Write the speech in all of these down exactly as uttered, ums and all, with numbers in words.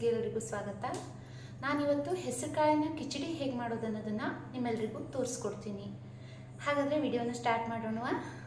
ಚಾನಲ್ಗೆ ಎಲ್ಲರಿಗೂ ಸ್ವಾಗತ. ನಾನು ಇವತ್ತು ಹೆಸರುಕಾಳಿನ ಕಿಚಡಿ ಹೇಗೆ ಮಾಡೋದು ಅನ್ನೋದನ್ನ ನಿಮ್ಮೆಲ್ಲರಿಗೂ ತೋರಿಸ್ಕೊಡ್ತೀನಿ. ಹಾಗಾದ್ರೆ ವಿಡಿಯೋನ ಸ್ಟಾರ್ಟ್ ಮಾಡೋಣ.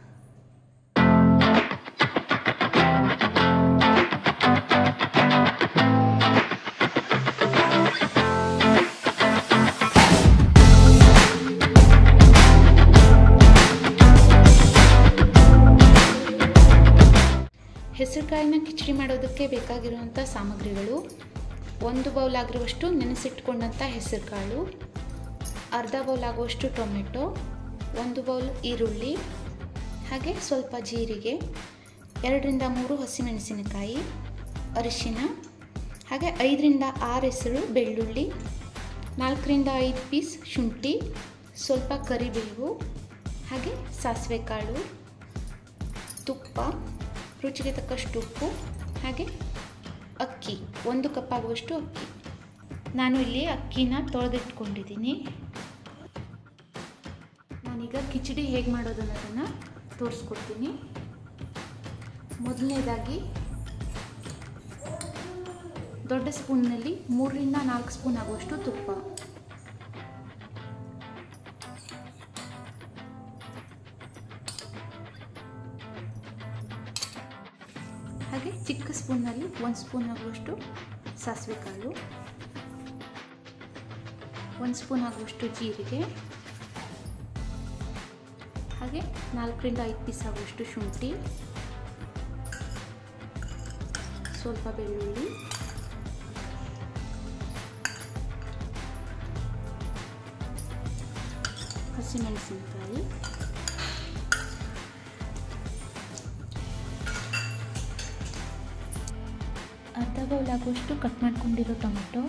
ಹೆಸರುಕಾಳಿನ ಕಿಚಡಿ ಮಾಡೋದಕ್ಕೆ ಬೇಕಾಗಿರುವಂಥ ಸಾಮಗ್ರಿಗಳು: ಒಂದು ಬೌಲ್ ಆಗಿರುವಷ್ಟು ನೆನೆಸಿಟ್ಕೊಂಡಂಥ ಹೆಸರುಕಾಳು, ಅರ್ಧ ಬೌಲ್ ಆಗುವಷ್ಟು ಟೊಮೆಟೊ, ಒಂದು ಬೌಲ್ ಈರುಳ್ಳಿ, ಹಾಗೆ ಸ್ವಲ್ಪ ಜೀರಿಗೆ, ಎರಡರಿಂದ ಮೂರು ಹಸಿಮೆಣಸಿನಕಾಯಿ, ಅರಿಶಿನ, ಹಾಗೆ ಐದರಿಂದ ಆರು ಹೆಸರು ಬೆಳ್ಳುಳ್ಳಿ, ನಾಲ್ಕರಿಂದ ಐದು ಪೀಸ್ ಶುಂಠಿ, ಸ್ವಲ್ಪ ಕರಿಬೇವು, ಹಾಗೆ ಸಾಸಿವೆ ಕಾಳು, ತುಪ್ಪ, ರುಚಿಗೆ ತಕ್ಕಷ್ಟು ಉಪ್ಪು, ಹಾಗೆ ಅಕ್ಕಿ, ಒಂದು ಕಪ್ ಆಗುವಷ್ಟು ಅಕ್ಕಿ. ನಾನು ಇಲ್ಲಿ ಅಕ್ಕಿನ ತೊಳೆದಿಟ್ಕೊಂಡಿದ್ದೀನಿ. ನಾನೀಗ ಕಿಚಡಿ ಹೇಗೆ ಮಾಡೋದು ಅನ್ನೋದನ್ನು ತೋರಿಸ್ಕೊಡ್ತೀನಿ. ಮೊದಲನೇದಾಗಿ ದೊಡ್ಡ ಸ್ಪೂನ್ನಲ್ಲಿ ಮೂರರಿಂದ ನಾಲ್ಕು ಸ್ಪೂನ್ ಆಗುವಷ್ಟು ತುಪ್ಪ, ಹಾಗೆ ಚಿಕ್ಕ ಸ್ಪೂನ್ನಲ್ಲಿ ಒಂದು ಸ್ಪೂನ್ ಆಗುವಷ್ಟು ಸಾಸಿವೆ ಕಾಳು, ಒಂದು ಸ್ಪೂನ್ ಆಗುವಷ್ಟು ಜೀರಿಗೆ, ಹಾಗೆ ನಾಲ್ಕರಿಂದ ಐದು ಪೀಸ್ ಆಗುವಷ್ಟು ಶುಂಠಿ, ಸ್ವಲ್ಪ ಬೆಳ್ಳುಳ್ಳಿ, ಹಸಿಮೆಣಸಿನಕಾಯಿ, ಅರ್ಧ ಬೌಲ್ ಆಗುವಷ್ಟು ಕಟ್ ಮಾಡ್ಕೊಂಡಿರೋ ಟೊಮೆಟೊ,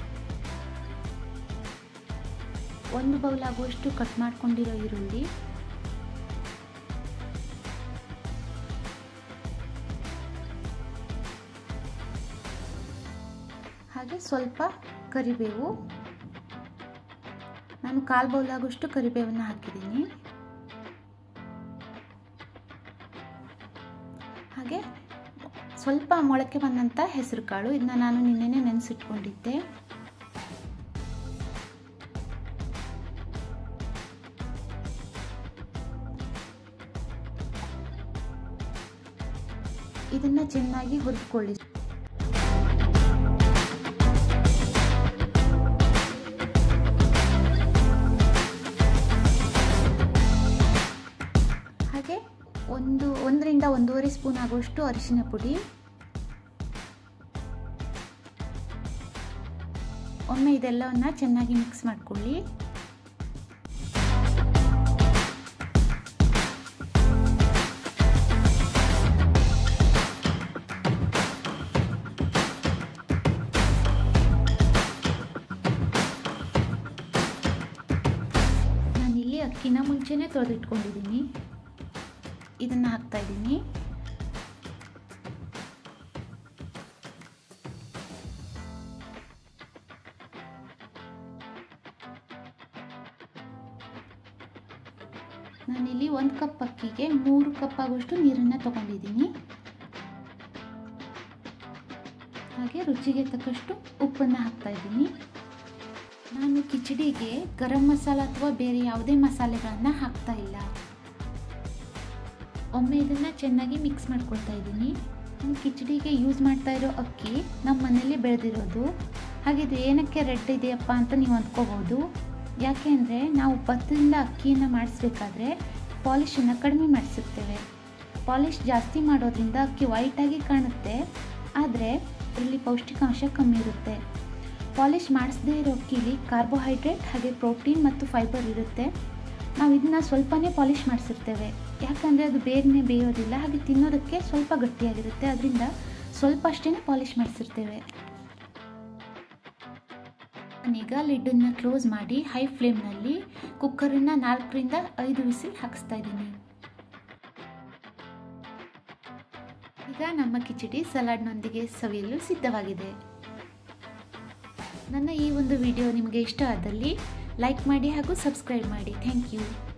ಒಂದು ಬೌಲ್ ಆಗುವಷ್ಟು ಕಟ್ ಮಾಡ್ಕೊಂಡಿರೋ ಈರುಳ್ಳಿ, ಹಾಗೆ ಸ್ವಲ್ಪ ಕರಿಬೇವು. ನಾನು ಕಾಲು ಬೌಲ್ ಆಗುವಷ್ಟು ಕರಿಬೇವನ್ನು ಹಾಕಿದ್ದೀನಿ. ಹಾಗೆ ಸ್ವಲ್ಪ ಮೊಳಕೆ ಬಂದಂಥ ಹೆಸರು ಕಾಳು, ಇದನ್ನ ನಾನು ನಿನ್ನೆನೆ ನೆನೆಸಿಟ್ಕೊಂಡಿದ್ದೆ. ಇದನ್ನ ಚೆನ್ನಾಗಿ ಹುರಿದುಕೊಳ್ಳಿ. ಹಾಗೆ ಒಂದು ಒಂದರಿಂದ ಒಂದೂವರೆ ಸ್ಪೂನ್ ಆಗುವಷ್ಟು ಅರಿಶಿನ ಪುಡಿ. ಒಮ್ಮೆ ಇದೆಲ್ಲವನ್ನ ಚೆನ್ನಾಗಿ ಮಿಕ್ಸ್ ಮಾಡ್ಕೊಳ್ಳಿ. ನಾನಿಲ್ಲಿ ಅಕ್ಕಿನ ಮುಂಚೆನೆ ತೊಳೆದಿಟ್ಕೊಂಡಿದ್ದೀನಿ. ಇದನ್ನ ಹಾಕ್ತಾ ಇದ್ದೀನಿ. ನಾನಿಲ್ಲಿ ಒಂದು ಕಪ್ ಅಕ್ಕಿಗೆ ಮೂರು ಕಪ್ ಆಗುವಷ್ಟು ನೀರನ್ನು ತಗೊಂಡಿದ್ದೀನಿ. ಹಾಗೆ ರುಚಿಗೆ ತಕ್ಕಷ್ಟು ಉಪ್ಪನ್ನು ಹಾಕ್ತಾ ಇದ್ದೀನಿ. ನಾನು ಕಿಚಡಿಗೆ ಗರಂ ಮಸಾಲ ಅಥವಾ ಬೇರೆ ಯಾವುದೇ ಮಸಾಲೆಗಳನ್ನು ಹಾಕ್ತಾ ಇಲ್ಲ. ಒಮ್ಮೆ ಇದನ್ನು ಚೆನ್ನಾಗಿ ಮಿಕ್ಸ್ ಮಾಡ್ಕೊಳ್ತಾ ಇದ್ದೀನಿ. ನಾನು ಕಿಚಡಿಗೆ ಯೂಸ್ ಮಾಡ್ತಾ ಇರೋ ಅಕ್ಕಿ ನಮ್ಮ ಮನೇಲಿ ಬೆಳೆದಿರೋದು. ಹಾಗೆ ಇದು ಏನಕ್ಕೆ ರೆಡ್ ಇದೆಯಪ್ಪ ಅಂತ ನೀವು ಅಂದ್ಕೋಬೋದು. ಯಾಕೆ ಅಂದರೆ ನಾವು ಭತ್ತದಿಂದ ಅಕ್ಕಿಯನ್ನು ಮಾಡಿಸ್ಬೇಕಾದ್ರೆ ಪಾಲಿಶನ್ನು ಕಡಿಮೆ ಮಾಡಿಸಿರ್ತೇವೆ. ಪಾಲಿಶ್ ಜಾಸ್ತಿ ಮಾಡೋದ್ರಿಂದ ಅಕ್ಕಿ ವೈಟಾಗಿ ಕಾಣುತ್ತೆ, ಆದರೆ ಇದರಲ್ಲಿ ಪೌಷ್ಟಿಕಾಂಶ ಕಮ್ಮಿ ಇರುತ್ತೆ. ಪಾಲಿಶ್ ಮಾಡಿಸದೇ ಇರೋ ಅಕ್ಕಿಲಿ ಕಾರ್ಬೋಹೈಡ್ರೇಟ್ ಹಾಗೆ ಪ್ರೋಟೀನ್ ಮತ್ತು ಫೈಬರ್ ಇರುತ್ತೆ. ನಾವು ಇದನ್ನ ಸ್ವಲ್ಪನೇ ಪಾಲಿಶ್ ಮಾಡಿಸಿರ್ತೇವೆ, ಯಾಕಂದರೆ ಅದು ಬೇಗನೆ ಬೇಯೋದಿಲ್ಲ, ಹಾಗೆ ತಿನ್ನೋದಕ್ಕೆ ಸ್ವಲ್ಪ ಗಟ್ಟಿಯಾಗಿರುತ್ತೆ. ಅದರಿಂದ ಸ್ವಲ್ಪ ಅಷ್ಟೇ ಪಾಲಿಶ್ ಮಾಡಿಸಿರ್ತೇವೆ. ನಾನೀಗ ಲಿಡ್ಡನ್ನು ಕ್ಲೋಸ್ ಮಾಡಿ ಹೈ ಫ್ಲೇಮ್ನಲ್ಲಿ ಕುಕ್ಕರನ್ನು ನಾಲ್ಕರಿಂದ ಐದು ವಿಸಿಲ್ ಹಾಕಿಸ್ತಾ ಇದ್ದೀನಿ. ಈಗ ನಮ್ಮ ಕಿಚಡಿ ಸಲಾಡ್ನೊಂದಿಗೆ ಸವಿಯಲು ಸಿದ್ಧವಾಗಿದೆ. ನನ್ನ ಈ ಒಂದು ವಿಡಿಯೋ ನಿಮಗೆ ಇಷ್ಟ ಆದಲ್ಲಿ ಲೈಕ್ ಮಾಡಿ ಹಾಗೂ ಸಬ್ಸ್ಕ್ರೈಬ್ ಮಾಡಿ. Thank you.